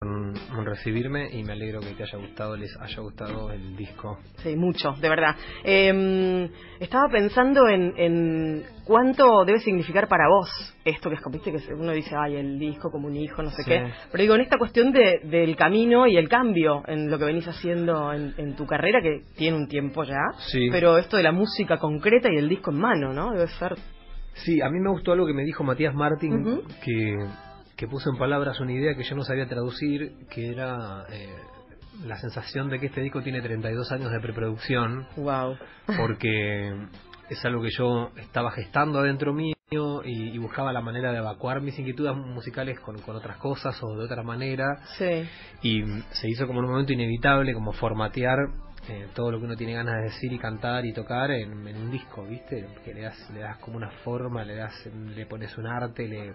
recibirme y me alegro que te haya gustado, les haya gustado el disco. Sí, mucho, de verdad. Estaba pensando en cuánto debe significar para vos esto que escogiste, que uno dice, ay, el disco como un hijo, no sé qué. Pero digo, en esta cuestión del camino y el cambio en lo que venís haciendo en tu carrera, que tiene un tiempo ya, pero esto de la música concreta y el disco en mano, ¿no? Debe ser... Sí, a mí me gustó algo que me dijo Matías Martín, que puso en palabras una idea que yo no sabía traducir, que era la sensación de que este disco tiene 32 años de preproducción. Wow. Porque es algo que yo estaba gestando adentro mío y buscaba la manera de evacuar mis inquietudes musicales con otras cosas o de otra manera. Sí. Y se hizo como en un momento inevitable, como formatear todo lo que uno tiene ganas de decir y cantar y tocar en un disco, ¿viste? Que le das como una forma, le pones un arte,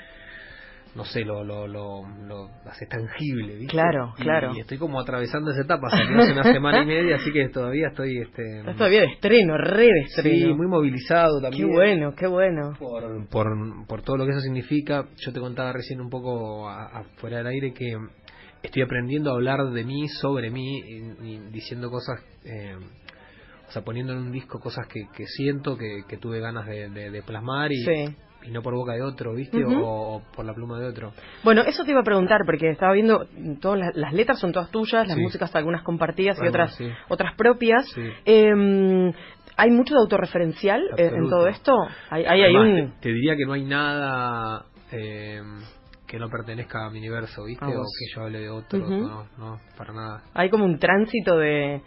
no sé, lo haces tangible, ¿viste? Claro, claro. Y estoy como atravesando esa etapa, salió hace una semana y media, así que todavía estoy... Estás todavía de estreno, re de estreno. Sí, muy movilizado también. Qué bueno, qué bueno. Por todo lo que eso significa. Yo te contaba recién un poco afuera del aire que estoy aprendiendo a hablar de mí, sobre mí, y diciendo cosas... o sea, poniendo en un disco cosas que siento, que tuve ganas de plasmar y no por boca de otro, ¿viste? O por la pluma de otro. Bueno, eso te iba a preguntar, porque estaba viendo, todas las letras son todas tuyas, las músicas algunas compartidas y otras propias. ¿Hay mucho de autorreferencial en todo esto? Además, te diría que no hay nada que no pertenezca a mi universo, ¿viste? O que yo hable de otro, no, para nada. Hay como un tránsito de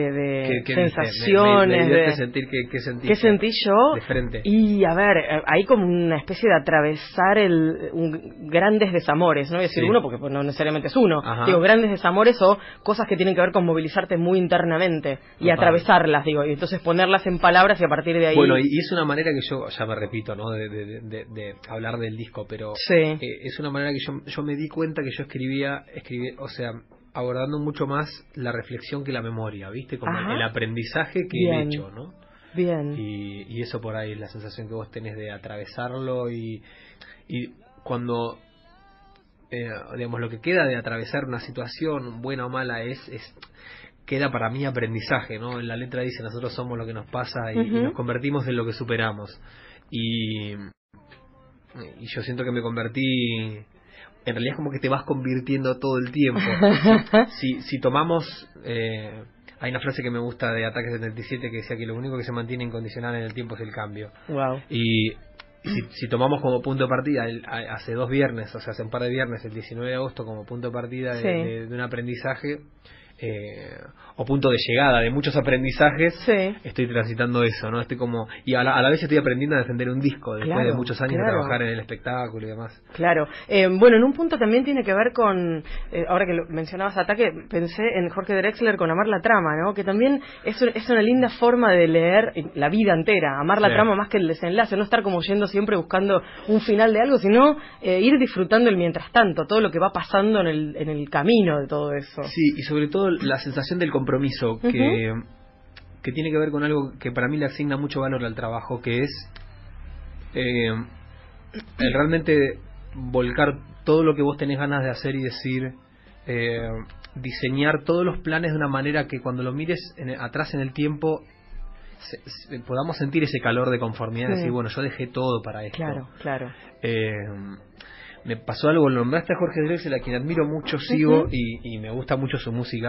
sensaciones, de sentir qué sentí yo, de frente. Y a ver, hay como una especie de atravesar grandes desamores, no voy a decir uno porque pues, no necesariamente es uno. Digo, grandes desamores o cosas que tienen que ver con movilizarte muy internamente y atravesarlas, digo, y entonces ponerlas en palabras y a partir de ahí... Bueno, y es una manera que yo, ya me repito, ¿no? de hablar del disco, pero es una manera que yo me di cuenta que yo escribía, o sea, abordando mucho más la reflexión que la memoria, ¿viste? Como el aprendizaje que el hecho, ¿no? Bien. Y eso por ahí es la sensación que vos tenés de atravesarlo y cuando, digamos, lo que queda de atravesar una situación, buena o mala, queda para mí aprendizaje, ¿no? En la letra dice, nosotros somos lo que nos pasa y nos convertimos en lo que superamos. Y yo siento que me convertí... En realidad es como que te vas convirtiendo todo el tiempo. Si tomamos... hay una frase que me gusta de Ataque 77 que decía que lo único que se mantiene incondicional en el tiempo es el cambio. Wow. Y si tomamos como punto de partida hace 2 viernes, o sea, hace un par de viernes, el 19 de agosto, como punto de partida de un aprendizaje... o punto de llegada de muchos aprendizajes, estoy transitando eso, ¿no? Estoy como, y a la vez estoy aprendiendo a defender un disco después de muchos años de trabajar en el espectáculo y demás. Claro. Bueno, en un punto también tiene que ver con, ahora que mencionabas Ataque, pensé en Jorge Drexler con Amar la Trama, ¿no? Que también es una linda forma de leer la vida entera, amar la trama más que el desenlace, no estar como yendo siempre buscando un final de algo, sino ir disfrutando el mientras tanto, todo lo que va pasando en el camino de todo eso. Sí, y sobre todo la sensación del compromiso que tiene que ver con algo que para mí le asigna mucho valor al trabajo, que es el realmente volcar todo lo que vos tenés ganas de hacer y decir, diseñar todos los planes de una manera que cuando lo mires atrás en el tiempo podamos sentir ese calor de conformidad, decir, bueno, yo dejé todo para esto. Claro. Me pasó algo, lo nombraste a Jorge Drexler, a quien admiro mucho, sigo y me gusta mucho su música.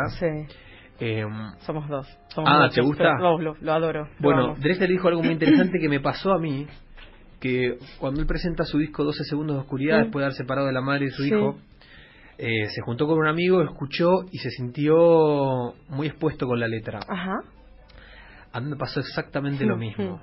Somos dos. ¿Te gusta? Lo adoro. Bueno, Drexler dijo algo muy interesante que me pasó a mí, que cuando él presenta su disco 12 segundos de oscuridad, después de haber separado de la madre y su hijo, se juntó con un amigo, escuchó y se sintió muy expuesto con la letra. A mí me pasó exactamente lo mismo.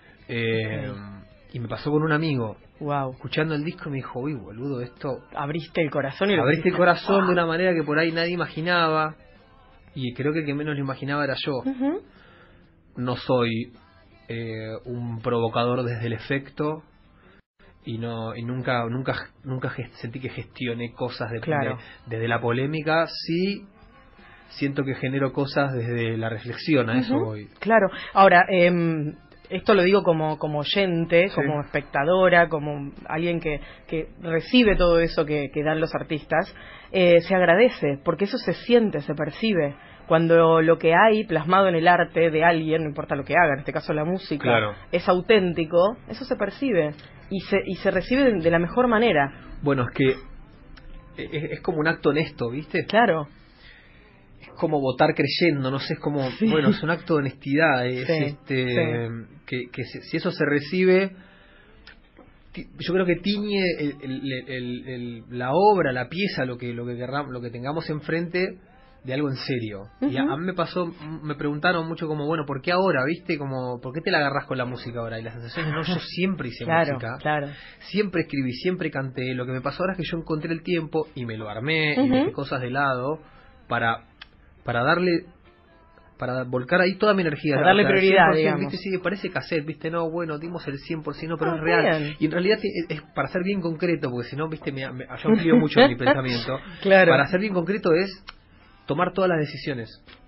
Y me pasó con un amigo. Wow. Escuchando el disco me dijo, uy, boludo, esto... Abriste el corazón y Abriste el corazón de una manera que por ahí nadie imaginaba. Y creo que el que menos lo imaginaba era yo. No soy un provocador desde el efecto. Y nunca sentí que gestioné cosas desde la polémica. Sí siento que genero cosas desde la reflexión, a eso voy. Claro. Ahora, esto lo digo como oyente, Sí. como espectadora, como alguien que recibe todo eso que dan los artistas, se agradece, porque eso se siente, se percibe. Cuando lo que hay plasmado en el arte de alguien, no importa lo que haga, en este caso la música, Claro. es auténtico, eso se percibe y se recibe de la mejor manera. Bueno, es que es como un acto honesto, ¿viste? Claro. Es como votar creyendo, no sé, es como, Sí. bueno, es un acto de honestidad, es Sí, que si eso se recibe, yo creo que tiñe la obra, la pieza, lo que querramos, lo que tengamos enfrente de algo en serio. Y a mí me preguntaron mucho como, bueno, ¿por qué ahora, viste? Como, ¿por qué te la agarrás con la música ahora? Y las sensaciones, no, yo siempre hice música, siempre escribí, siempre canté. Lo que me pasó ahora es que yo encontré el tiempo y me lo armé y dejé cosas de lado para darle, para volcar ahí toda mi energía. Para darle prioridad, digamos. ¿Viste? Sí, parece cassette, ¿viste? No, bueno, dimos el 100%, pero es Bien. real. Y en realidad es para ser bien concreto, porque si no, ¿viste? Yo amplío mucho mi pensamiento. Claro. Para ser bien concreto es tomar todas las decisiones.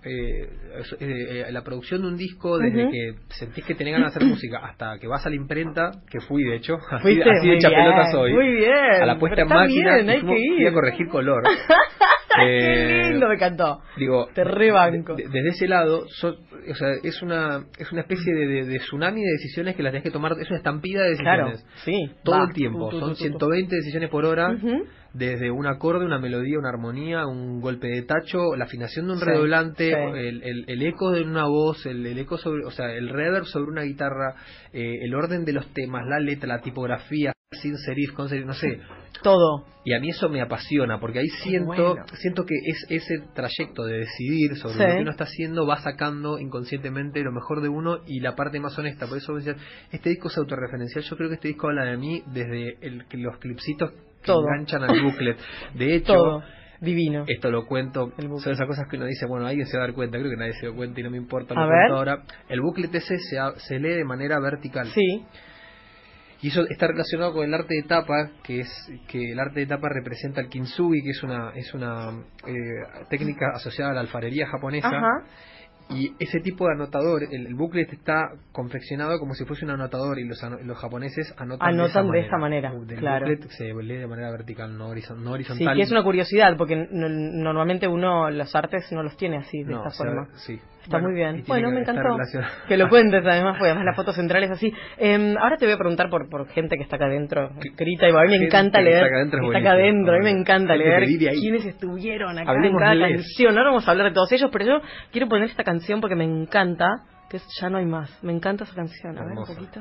La producción de un disco, desde que sentís que tenés ganas de hacer música hasta que vas a la imprenta, que fui de hecho, así de chapelota soy. Muy bien. A la puesta en máquina, bien, hay que ir. fui a corregir color. Qué lindo, me encantó. Digo, te rebanco. Desde ese lado, o sea, es una especie de tsunami de decisiones que las tenés que tomar, es una estampida de decisiones. Claro, sí. Todo el tiempo, son 120 decisiones por hora, desde un acorde, una melodía, una armonía, un golpe de tacho, la afinación de un redoblante, el eco de una voz, el eco sobre, o sea, el reverb sobre una guitarra, el orden de los temas, la letra, la tipografía, sin serif, con serif, no sé. Todo. Y a mí eso me apasiona, porque ahí siento que es ese trayecto de decidir sobre lo que uno está haciendo, va sacando inconscientemente lo mejor de uno y la parte más honesta. Por eso me decían, este disco es autorreferencial. Yo creo que este disco habla de mí desde los clipsitos que enganchan al booklet. De hecho, todo. Divino. Esto lo cuento, son esas cosas que uno dice, bueno, alguien se va a dar cuenta, creo que nadie se dio cuenta y no me importa, lo cuento ahora. El booklet ese se lee de manera vertical. Sí. Y eso está relacionado con el arte de tapa, que el arte de tapa representa el kintsugi, que es una técnica asociada a la alfarería japonesa. Ajá. Y ese tipo de anotador, el booklet está confeccionado como si fuese un anotador, y los japoneses anotan de esa manera. Claro. El booklet se lee de manera vertical, no horizontal. Sí, que es una curiosidad, porque normalmente uno los artes no los tiene así, de esta forma. Sí. Está muy bien. Bueno, me encantó que lo cuentes, además, porque además la foto central es así. Ahora te voy a preguntar por gente que está acá adentro, escrita, y a mí me encanta leer. Está acá adentro, a mí me encanta leer quiénes estuvieron acá en cada canción. Ahora vamos a hablar de todos ellos, pero yo quiero poner esta canción porque me encanta, que es Ya no hay más. Me encanta esa canción. A ver, un poquito.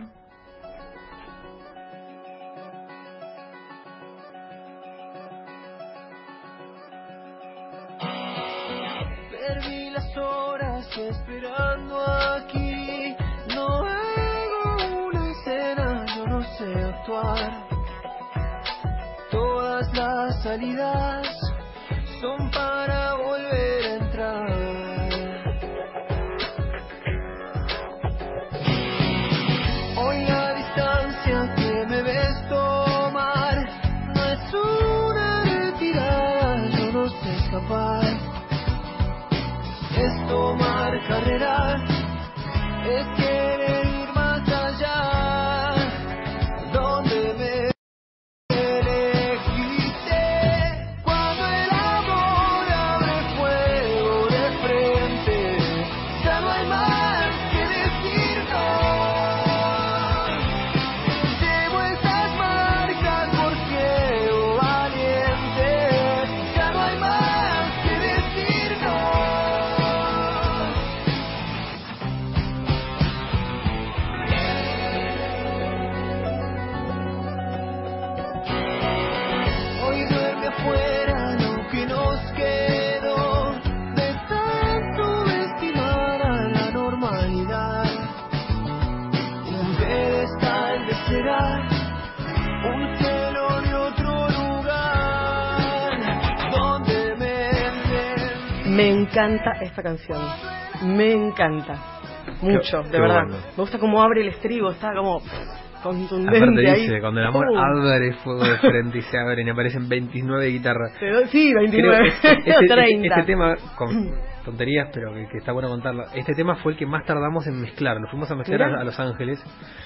Perdí las horas esperando aquí. No hago una escena, yo no sé actuar. Todas las salidas son para volver a entrar. Hoy la distancia que me ves tomar no es una retirada, yo no sé escapar. Es tomar carrera, es querer ir más allá, donde me elegiste. Cuando el amor abre fuego de frente, ya no hay más que decirnos. Llevo estas marcas por ciego valiente, ya no hay más que decirnos. Hoy duerme afuera lo que nos quedó de tanto estimar a la normalidad. En vez tal vez será un cielo de otro lugar donde me encanta esta canción. Me encanta. Mucho, de verdad. Bueno. Me gusta cómo abre el estribo, está como contundente. Aparte ahí. dice, cuando el amor abre fuego de frente y se abren y aparecen 29 guitarras. Sí, 29, Creo, 30. este tema, con tonterías, pero que está bueno contarlo. Este tema fue el que más tardamos en mezclar. Lo fuimos a mezclar a Los Ángeles.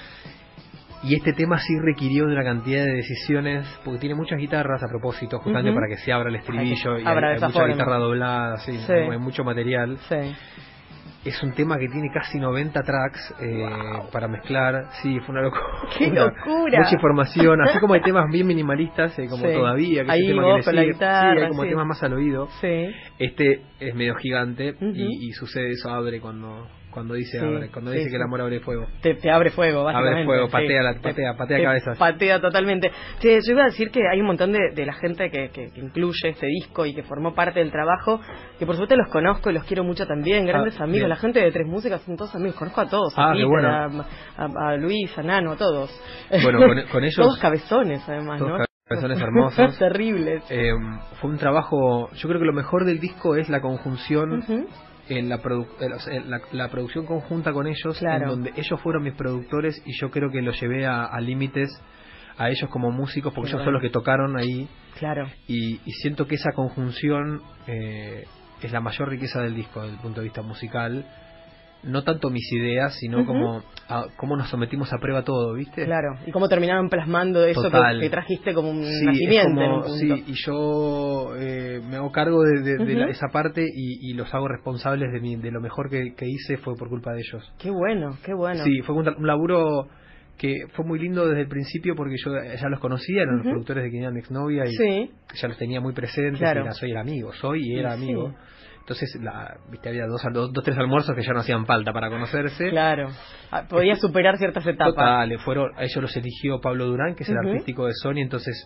Y este tema sí requirió de una cantidad de decisiones, porque tiene muchas guitarras a propósito, justamente para que se abra el estribillo, y hay mucha guitarra doblada, sí. Hay mucho material. Sí. Es un tema que tiene casi 90 tracks para mezclar. Sí, fue una locura. ¡Qué locura! Mucha información, así como hay temas bien minimalistas, como Todavía, que ahí es el tema vos que le con sigue. la guitarra, hay como temas más al oído. Sí. Este es medio gigante y sucede eso, abre cuando dice abre, cuando dice que el amor abre fuego. Te abre fuego, básicamente. Abre fuego, patea cabezas. Patea totalmente. Che, yo iba a decir que hay un montón de la gente que incluye este disco y que formó parte del trabajo, que por suerte los conozco y los quiero mucho también, grandes amigos. Bien. La gente de Tres Músicas son todos amigos, conozco a todos, a Peter, bueno. a Luis, a Nano, a todos. Bueno, con ellos... Todos cabezones, además, todos ¿no? Cabezones hermosos. Terribles. Fue un trabajo... Yo creo que lo mejor del disco es la conjunción... En la producción conjunta con ellos, en donde ellos fueron mis productores y yo creo que lo llevé a límites a ellos como músicos, porque ellos son los que tocaron ahí. Claro. Y siento que esa conjunción es la mayor riqueza del disco desde el punto de vista musical. No tanto mis ideas, sino como cómo nos sometimos a prueba todo, ¿viste? Claro, y cómo terminaron plasmando eso que trajiste como un nacimiento en un punto. Sí, y yo me hago cargo de esa parte y los hago responsables de lo mejor que hice fue por culpa de ellos. Qué bueno, qué bueno. Sí, fue un laburo que fue muy lindo desde el principio porque yo ya los conocía, eran los productores de Quien era mi exnovia y ya los tenía muy presentes, soy era amigo. Entonces, viste, había dos, tres almuerzos que ya no hacían falta para conocerse. Claro, podía superar ciertas etapas. Total, a ellos los eligió Pablo Durán, que es el artístico de Sony, entonces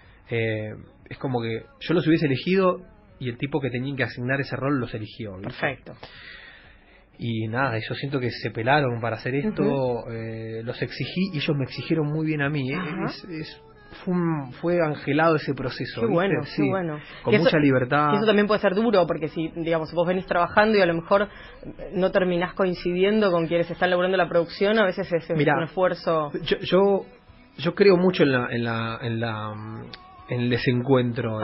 es como que yo los hubiese elegido y el tipo que tenía que asignar ese rol los eligió. ¿viste? Perfecto. Y nada, yo siento que se pelaron para hacer esto, los exigí y ellos me exigieron muy bien a mí. Fue angelado ese proceso. Qué bueno, ¿viste? qué bueno. Con mucha libertad. Que eso también puede ser duro, porque si, digamos, vos venís trabajando y a lo mejor no terminás coincidiendo con quienes están laburando la producción, a veces es un esfuerzo. Yo creo mucho en el desencuentro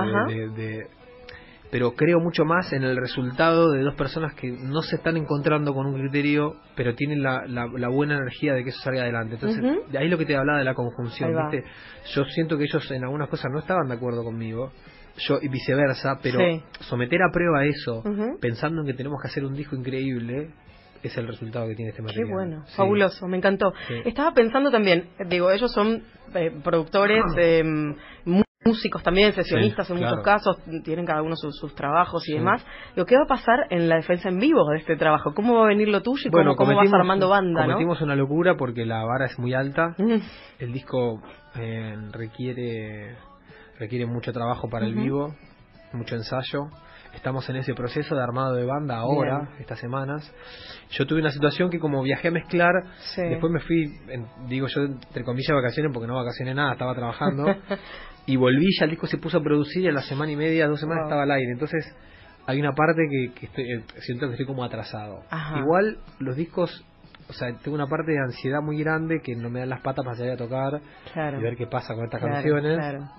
pero creo mucho más en el resultado de dos personas que no se están encontrando con un criterio, pero tienen la buena energía de que eso salga adelante. Entonces, de ahí lo que te hablaba de la conjunción, ¿viste? Yo siento que ellos en algunas cosas no estaban de acuerdo conmigo, yo y viceversa, pero someter a prueba eso, pensando en que tenemos que hacer un disco increíble, es el resultado que tiene este material. Qué bueno, fabuloso, me encantó. Estaba pensando también, ellos son productores músicos también, sesionistas en muchos casos, tienen cada uno sus trabajos y demás. ¿Qué va a pasar en la defensa en vivo de este trabajo? ¿Cómo va a venir lo tuyo y cómo vas armando banda? Cometimos una locura porque la vara es muy alta. El disco requiere mucho trabajo para el vivo, mucho ensayo. Estamos en ese proceso de armado de banda ahora, estas semanas. Yo tuve una situación que como viajé a mezclar, después me fui, digo yo entre comillas vacaciones, porque no vacacioné nada, estaba trabajando, y volví, ya el disco se puso a producir y a la semana y media, 2 semanas estaba al aire. Entonces hay una parte que siento que estoy como atrasado. Igual los discos, o sea, tengo una parte de ansiedad muy grande que no me dan las patas para salir a tocar y ver qué pasa con estas canciones.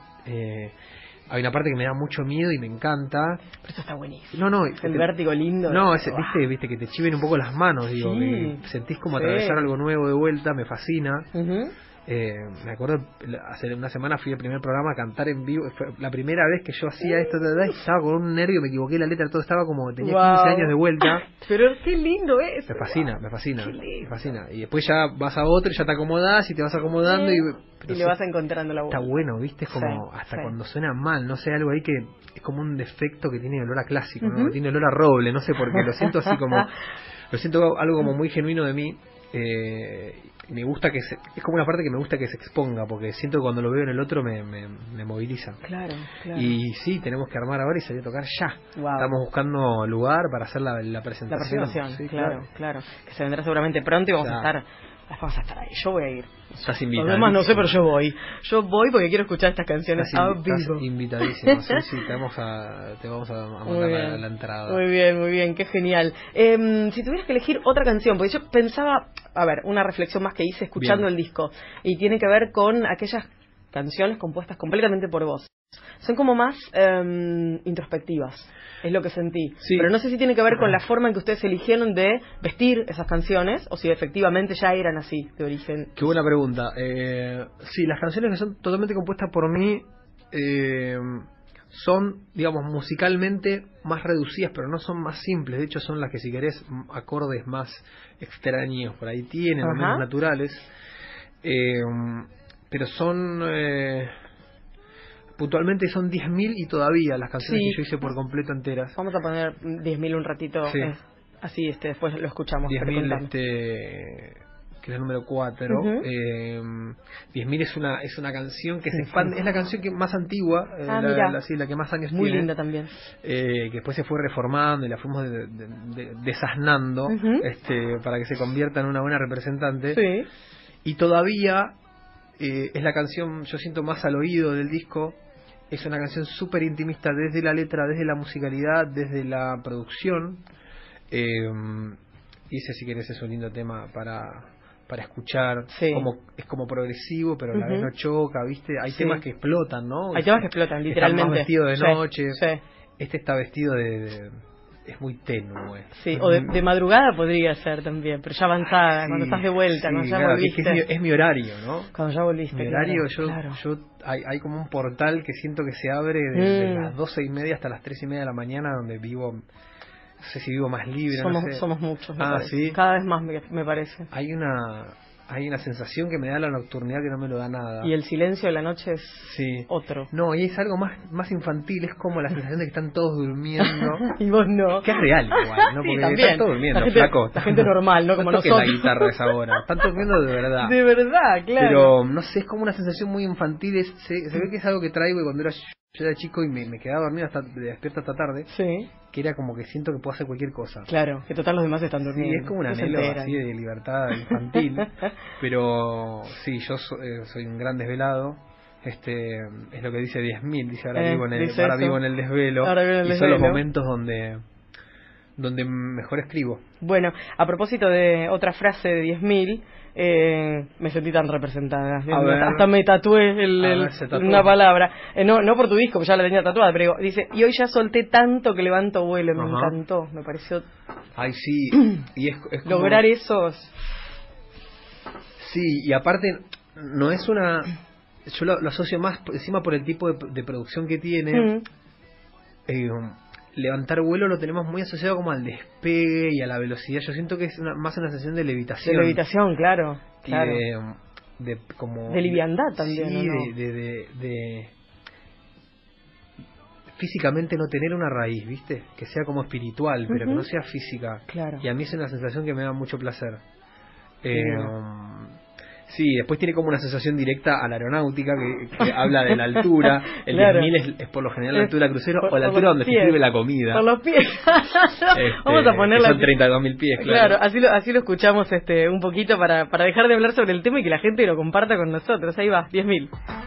Hay una parte que me da mucho miedo y me encanta. Pero esto está buenísimo. No, el vértigo lindo. No, viste que te chiven un poco las manos, digo, que sentís como atravesar algo nuevo de vuelta, me fascina. Me acuerdo, hace una semana fui al primer programa a cantar en vivo. Fue la primera vez que yo hacía esto, y estaba con un nervio, me equivoqué la letra, todo estaba como, tenía 15 años de vuelta. Pero qué lindo es. Me fascina. Y después ya vas a otro y ya te acomodás y te vas acomodando y le vas encontrando la voz. Está bueno, viste, es como cuando suena mal, no sé, algo ahí que es como un defecto que tiene olor a clásico, ¿no? Tiene olor a roble, no sé por qué, lo siento así como, lo siento algo como muy genuino de mí. Me gusta es como una parte que me gusta que se exponga, porque siento que cuando lo veo en el otro me moviliza. Claro. Y sí, tenemos que armar ahora y salir a tocar ya. Estamos buscando lugar para hacer la presentación. Sí, claro. Que se vendrá seguramente pronto y vamos a estar vamos a estar ahí, yo voy a ir. Estás Los invitadísimo. demás no sé, pero yo voy. Yo voy porque quiero escuchar estas canciones a Estás vivo. invitadísimo. Sí, te vamos a mandar la entrada. Muy bien, qué genial. Si tuvieras que elegir otra canción, porque yo pensaba, a ver, una reflexión más que hice escuchando Bien. el disco, y tiene que ver con aquellas canciones compuestas completamente por vos. Son como más introspectivas, es lo que sentí. Sí. Pero no sé si tiene que ver con la forma en que ustedes eligieron de vestir esas canciones, o si efectivamente ya eran así, de origen. Qué buena pregunta. Sí, las canciones que son totalmente compuestas por mí son, digamos, musicalmente más reducidas, pero no son más simples. De hecho, son las que, si querés, acordes más extraños por ahí tienen, o Ajá. menos naturales. Pero son... puntualmente son 10.000 y todavía las canciones Sí. que yo hice por completo enteras. Vamos a poner 10.000 un ratito, Sí. así después lo escuchamos. pero 10.000, contame. que es el número 4. Ujú. 10.000 es una canción que se expande, es la canción que más antigua, Mirá. la que más años Muy tiene. linda también. Que después se fue reformando y la fuimos desasnando Ujú. para que se convierta en una buena representante. Sí. Y todavía es la canción, yo siento, más al oído del disco. Es una canción súper intimista desde la letra, desde la musicalidad, desde la producción. Y ese, si querés, es un lindo tema para escuchar. Sí. Es como progresivo, pero a la Ujú. vez no choca, ¿viste? Hay Sí. temas que explotan, ¿no? Hay temas que explotan, literalmente. Están más vestidos de Sí, noche. Sí. Este está vestido es muy tenue. Sí, o de madrugada podría ser también, pero ya avanzada, Sí, cuando estás de vuelta, sí, cuando ya claro, volviste. que es mi horario, ¿no? Cuando ya volviste. Mi horario, claro. hay como un portal que siento que se abre de Mm. las 12:30 hasta las 3:30 de la mañana, donde vivo, no sé si vivo más libre, Somos, no sé. somos muchos, me Ah, parece. ¿sí? Cada vez más me parece. Hay una sensación que me da la nocturnidad que no me lo da nada. Y el silencio de la noche es Sí. otro. No, y es algo más infantil, es como la sensación de que están todos durmiendo. Y vos no. Que es real igual, ¿no? Sí, Porque también. están todos durmiendo, La gente- flaco. la gente normal, ¿no? Como toques nosotros. la guitarra a esa hora. Están durmiendo de verdad. De verdad, claro. Pero, no sé, es como una sensación muy infantil. Se ve que es algo que traigo de cuando yo era chico y me quedaba dormido despierto hasta tarde. Sí, Que era como que siento que puedo hacer cualquier cosa. claro, que total los demás están durmiendo. Sí, es como un No se anhelo enteran. así de libertad infantil. Pero sí, yo soy un gran desvelado. Es lo que dice 10.000, dice ahora Dice eso. vivo en el desvelo. Ahora vivo en el y son los desvelo. momentos donde mejor escribo. Bueno, a propósito de otra frase de 10.000, me sentí tan representada. A ver. Hasta me tatué A ver, se tatuó. una palabra. No por tu disco, porque ya la tenía tatuada, pero dice, y hoy ya solté tanto que levanto vuelo. Me Ajá. encantó, me pareció Ay, sí. Y es como... lograr eso. Sí, y aparte, no es una... Yo lo asocio más encima por el tipo de producción que tiene. Levantar vuelo lo tenemos muy asociado como al despegue y a la velocidad. Yo siento que es más una sensación de De levitación. levitación, claro. Y claro. como De liviandad también, sí, ¿o no? de físicamente no tener una raíz, ¿viste? Que sea como espiritual, pero que Ujú. no sea física. Claro. Y a mí es una sensación que me da mucho placer. Bueno. Sí, después tiene como una asociación directa a la aeronáutica que habla de la altura. El Claro. 10.000 es por lo general la altura del crucero Por- o la por altura los donde se pies. escribe la comida. Por los pies. Vamos a Que ponerla. son 32.000 pies, claro. Claro, así lo escuchamos un poquito para dejar de hablar sobre el tema y que la gente lo comparta con nosotros. Ahí va, 10.000.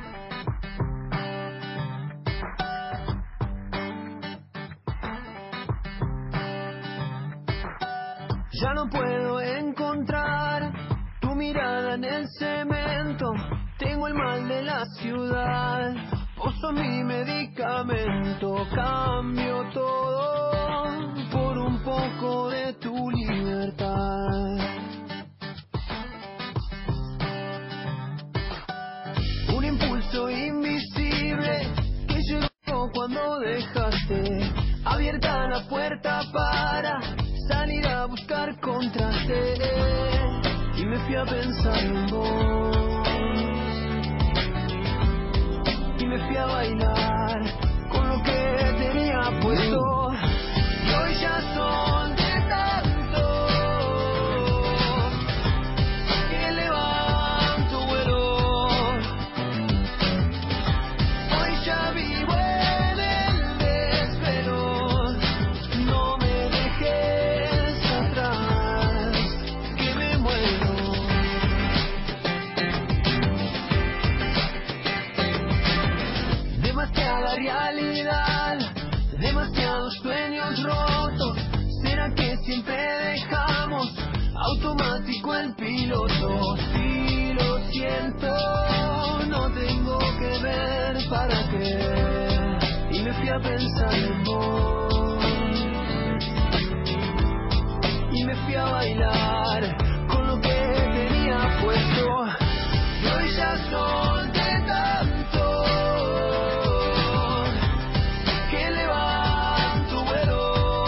Ya no puedo encontrar tu mirada en el cemento. Tengo el mal de la ciudad. Vos sos mi medicamento. Cambio todo por un poco de tu libertad. Un impulso invisible que llegó cuando dejaste abierta la puerta para salir a buscar contraste. Y me fui a pensar en vos. Y me fui a bailar con lo que tenía puesto. Y hoy ya son de tanto que levanto vuelo. Hoy ya vivo en el desvelo. No me dejes atrás, que me muero. demasiados sueños rotos. ¿Será que siempre dejamos automático el piloto? Si lo siento, no tengo que ver para creer. Y me fui a pensar en vos. Y me fui a bailar con lo que tenía puesto. Y hoy ya solté tanto que levanto vuelo.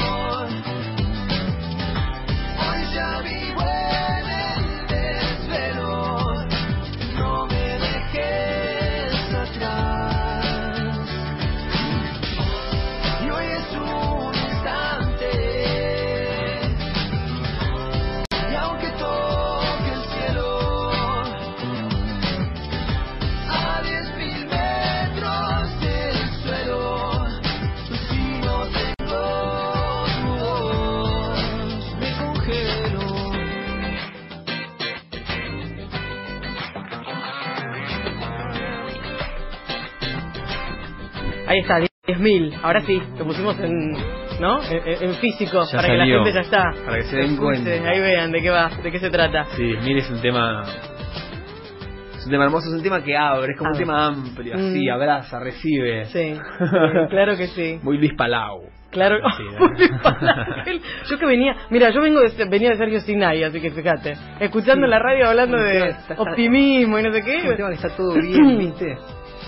Hoy ya vivo en el desvelo. No me dejes atrás. Y hoy es un instante. Y aunque toque el cielo a 10.000 metros del suelo, si no tengo tu voz, me congelo. Ahí está, 10.000. Ahora sí, lo pusimos ¿no? En físico, Ya para que la salió, gente ya está. para que se den Escuche, cuenta. ahí vean de qué va, de qué se trata. Sí, mire, es un tema hermoso, es un tema que abre, es como un Abre. tema amplio, así, abraza, recibe. Sí, claro que sí. Muy Luis Palau. Claro, Sí, yo que venía venía de Sergio Sinai, así que fíjate, escuchando Sí. la radio hablando Sí, de está- optimismo y no sé Es un qué. tema que está todo bien, ¿viste?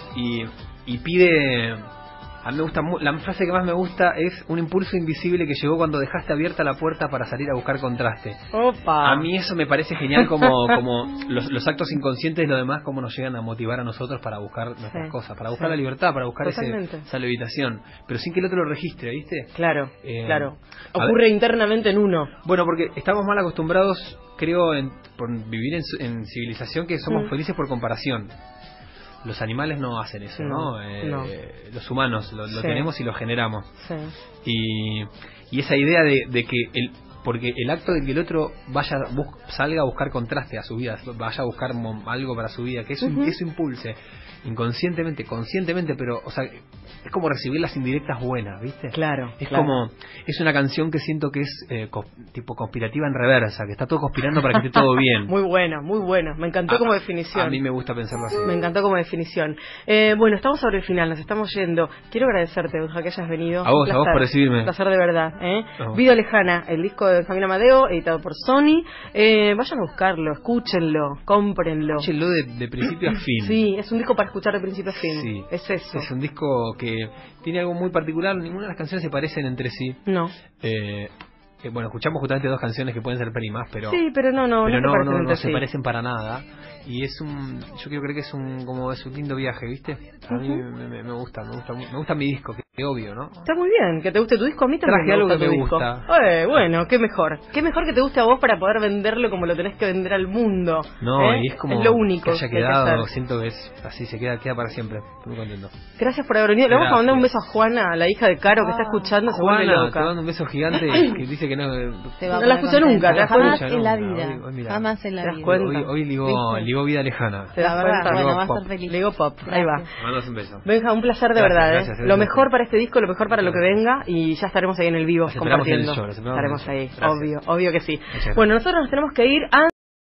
Y pide... A mí me gusta la frase que más me gusta es: un impulso invisible que llegó cuando dejaste abierta la puerta para salir a buscar contraste. Opa. A mí eso me parece genial, como los actos inconscientes, lo demás, cómo nos llegan a motivar a nosotros para buscar nuestras Sí, cosas, para buscar sí. la libertad, para buscar Totalmente. esa levitación, pero sin que el otro lo registre, ¿viste? Claro, claro. a Ocurre internamente en uno. Bueno, porque estamos mal acostumbrados, creo, por vivir en civilización, que somos felices por comparación. Los animales no hacen eso, ¿no? No. Los humanos lo Sí. tenemos y lo generamos. Sí. Y esa idea de que porque el acto de que el otro salga a buscar contraste a su vida, vaya a buscar algo para su vida, que eso impulse inconscientemente, conscientemente, pero, o sea, es como recibir las indirectas buenas, ¿viste? Claro. Es claro. como, es una canción que siento que es tipo conspirativa en reversa, que está todo conspirando para que esté todo bien. Muy bueno, muy bueno. Me encantó como definición. A mí me gusta pensarlo así. Me encantó como definición. Bueno, estamos sobre el final, nos estamos yendo. Quiero agradecerte, Benja, que hayas venido. A vos por recibirme. Un placer de verdad. A vos. Vida Lejana, el disco de Benjamín Amadeo, editado por Sony. Vayan a buscarlo, escúchenlo, cómprenlo. Escúchenlo de principio a fin. Sí, es un disco para escuchar de principio a fin. Sí. Es eso. Es un disco que tiene algo muy particular, ninguna de las canciones se parecen entre sí. No. Bueno, escuchamos justamente dos canciones que pueden ser peli más, pero Sí, pero no se parecen para nada. Y yo quiero creer que es un lindo viaje, ¿viste? A mí me gusta mi disco, que obvio, ¿no? Está muy bien, que te guste tu disco. A mí también Traje algo que tu me disco. gusta. Bueno, qué mejor. Qué mejor que te guste a vos para poder venderlo como lo tenés que vender al mundo. No, y es como es lo único que haya hay que quedado, hacer. siento que es así, se queda para siempre. Estoy muy contento. Gracias por haber venido. Le vamos a mandar un Gracias. beso a Juana, la hija de Caro, que está escuchando, se vuelve Juana, loca. te mando un beso gigante que dice que no... Se va a No la poner escuché nunca, ¿te das Jamás cuenta? en la Nunca, vida. hoy mirá. Jamás en la ¿Te das vida. cuenta? Hoy ligó Vida Lejana. ¿Te das La verdad, cuenta? bueno, va a Pop. ser feliz. Lego Pop, ahí va. Mandas un beso. Benja, un placer de Gracias, verdad. gracias, Lo gracias. mejor para este disco, lo mejor para lo que venga, y ya estaremos ahí en el vivo Los esperamos en el compartiendo. show, los esperamos en el Estaremos show. ahí, Gracias. obvio que sí. gracias. Bueno, nosotros nos tenemos que ir a